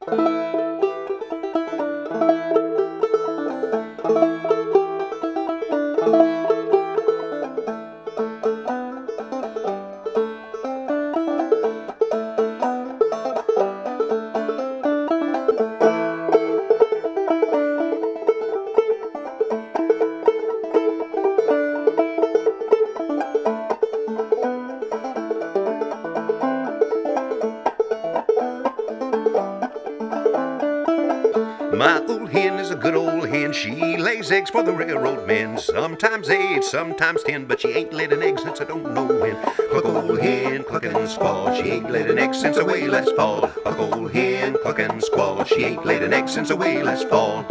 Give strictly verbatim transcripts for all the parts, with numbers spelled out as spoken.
My old hen is a good old hen. She lays eggs for the railroad men. Sometimes eight, sometimes ten, but she ain't laid an egg since I don't know when. Cluck old hen, cluck and squall. She ain't laid an egg since away last fall. Cluck old hen, cluck and squall. She ain't laid an egg since away last fall.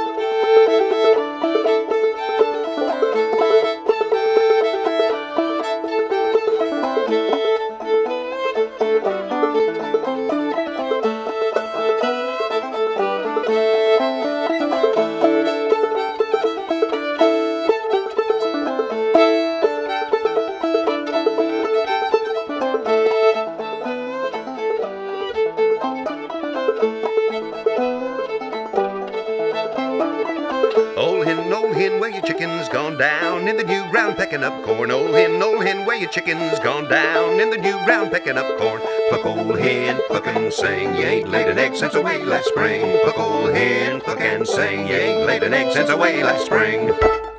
Old hen, old hen, where your chickens gone down in the new ground pecking up corn? Old hen, old hen, where your chickens gone down in the new ground pecking up corn? Cluck old hen, cluck and sing, you ain't laid an egg since away last spring. Cluck old hen, cluck and sing, you ain't laid an egg since away last spring.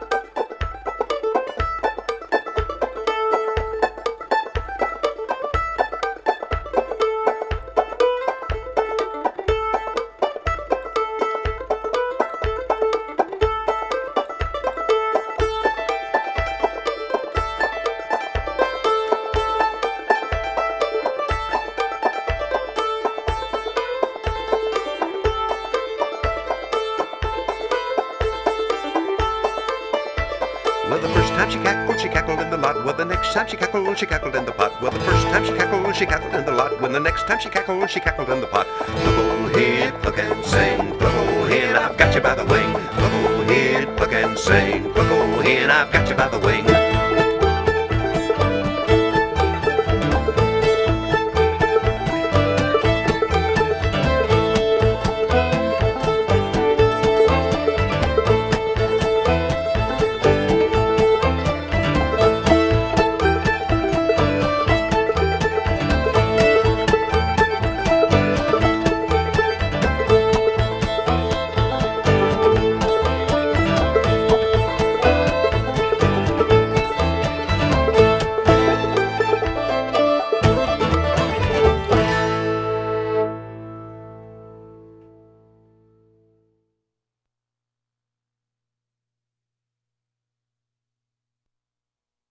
Well, the first time she cackled, she cackled in the lot. Well, the next time she cackled, she cackled in the pot. Well, the first time she cackled, she cackled in the lot. When the next time she cackled, she cackled in the pot. Cluck old hen, cluck and sing. Cluck old hen, I've got you by the wing. Cluck old hen, cluck and sing. Cluck old hen, I've got you by the wing.